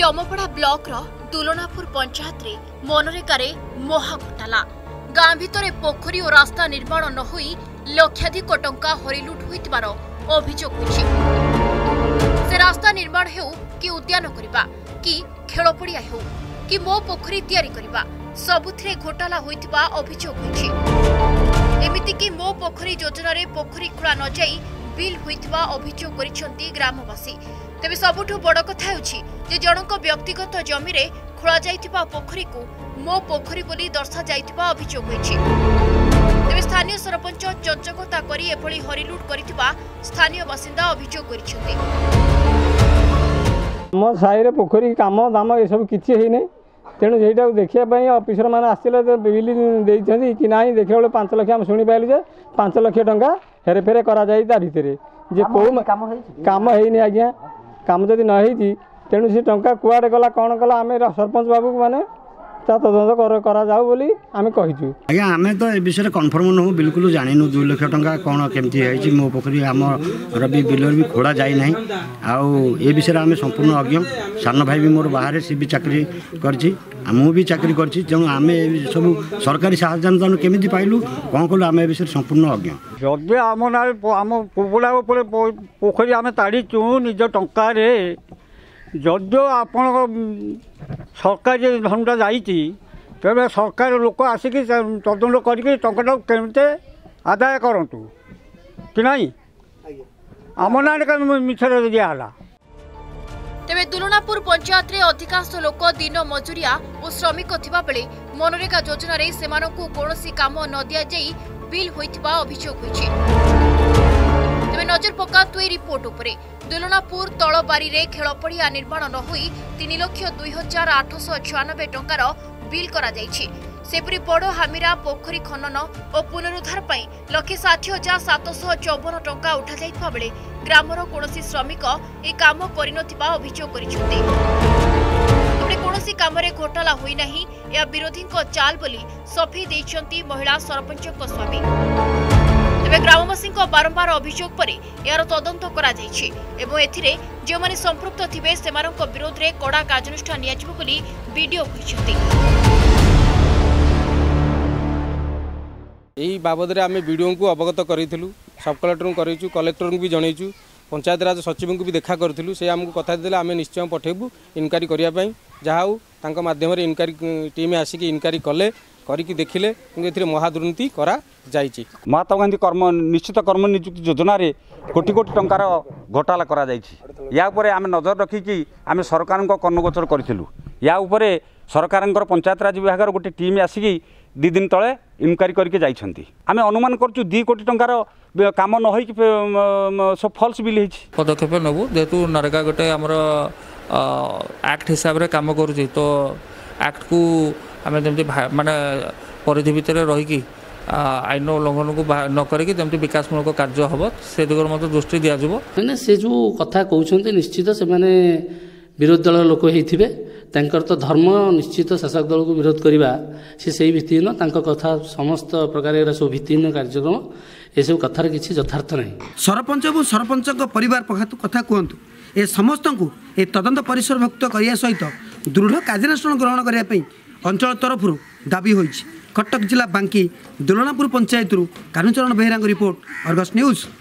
डमपड़ा block दुलनापुर panchayat रे मनरेगा महा घोटाला गाँ भितर पोखरी और रास्ता निर्माण न होई लक्षाधिक टंका हरिलुट होइतिबार अभियोग होइछि। से रास्ता निर्माण हेउ कि उद्यान करिबा कि खेल पड़िया हेउ कि मो पोखरी तैयारी करिबा सबुथिरे घोटाला होइतिबा अभियोग होइछि। एमिति कि मो पोखरी योजना रे पोखरी खोला न जाई बिल होइतिबा अभियोग करिसंती ग्रामवासी। तेबे सबुठु बड़ कथा हेउछि जे जनक व्यक्तिगत जमी रे खोला जाइतिबा पोखरी को मो पोखरी बोली दर्शा जाइतिबा अभियोग होइछि। तेबे स्थानीय सरपंच चंचकता करी एभली हरिलुट करितिबा स्थानीय बासिंदा अभियोग करिसंती। मो साइरे पोखरी काम दाम ए सब किछि हेइ नै तेणु सेटा देखिया ऑफिसर मैंने आसते बिल देती कि ना देखा बेले 5 लाख आम शुणी पाइलु जे 5 लाख टंका हेरे फेरे करा भितर जे कौ काम है आज्ञा काम जदि नही तेणु से टंका कुआडे गला कौन कला आम सरपंच बाबू माने तदंत करा जाऊ बोली आमे कहिछु। आज्ञा आमे तो ए विषय कन्फर्म नहु बिल्कुल जानिनु 2 लाख टंका कौन केमती है मो पोखरी आम रवि बिलर भी खोला जाए ना आउ ए विषय आम संपूर्ण अज्ञ सान भाई भी मोर बाहर सी भी चाकरी करछि मु भी चाकरी करछि तेणु आम सब सरकारी साहाय्य केमी पाइलु कौन कलु आम ए विषय संपूर्ण अज्ञ जदि आम ना आम कुकुड़ा पोखरी आम ताड़ीचु निज टंका जदिओ आपण सरकारी धनटा जाइए तेरे सरकार लोक आसिक तदंत करके टंका केमते आदाय करूँ कि नहीं आम ना मिछर दिहला। तेबे दुलनापुर पंचायत रे अधिकांश लोक दिन मजुरिया और श्रमिक थिबा बेले मनरेगा योजना रे सेमानकु कोनोसी काम न दिया जाई बिल होइतिबा अभियोग होइछि। तेबे नजर पकातु रिपोर्ट उपरे दुलनापुर तलबारी रे खेल पड़िया निर्माण न होई 3,02,896 टंकार बिल करा जाइछि। सेपरी बड़ हामिरा पोखरी खनन और पुनरुद्धार पई 1,60,754 टंका उठा जाइतबा बेले ग्रामर कोनोसी श्रमिक ए काम करिनथिबा अभियोग करिसथि। तबे कोनोसी कामरे घोटाला होई नाही या विरोधी को चाल बोली सफेई दैछंती महिला सरपंचक स्वामी। तेबे ग्रामवासी बारंबार अभियोग पर यार तदंत करा जाइछि एवं एथिरे जे माने संपृक्त थिबे सेमानक विरोध रे कड़ा कार्यानुष्ठान नियाजिबो बोली वीडियो कहिसथि। यही बाबद आम वीडियो को अवगत करूँ सब कलेक्टर को कलेक्टर भी जनईचु पंचायत राज सचिव को भी देखा करूँ से आमको कथा देते आम निश्चय पठेबू इनक्वारी करने जहाँ हूँ माध्यम इनक्वारी टीम आसिक इनक्वारी कले करके देखिले ए महादुर्नीति करा जाइछि। महात्मा गांधी कर्म निश्चित कर्म नियुक्ति योजना रे कोटी कोटी टंकार घोटाला करा जाइछि। या उपरे आम नजर रखिकी आम सरकार को कर्णगोचर करूँ या उपरे सरकार पंचायत राज विभाग गोटे टीम आसिकी 2 दिन तले इनक्वारी करके जाइछंती। आम अनुमान करछु 2 कोटी टंकार काम न होई सब फॉल्स बिल होइछि। पदक्षेप नबु जेतु नरेगा गोटे हमर एक्ट हिसाब रे काम करूछि तो एक्ट को आम जमी माने परिधि भितर रहीकि आईन उल्लंघन को न करके जमी विकासमूलक कार्य हम से दिगरे मत दृष्टि दिज्व मैंने से जो कथा कहते निश्चित से माने विरोधी दल लोक होइथिबे तांकर तो धर्म निश्चित शासक दल को विरोध करवा से भित्तिहीन कथा समस्त प्रकार सब भित्तिहीन कार्यक्रम ये सब कथार किसी यथार्थ नहीं। सरपंच और सरपंच परिवार कथा कहतु ए समस्त को ए तदंत परिसरभुक्त करने सहित दृढ़ कार्यानुष्ठान ग्रहण करने अंचल तरफ दाबी होइछि। कटक जिला बांकी Dulanapur panchayat Kanucharan Behera report Argus news.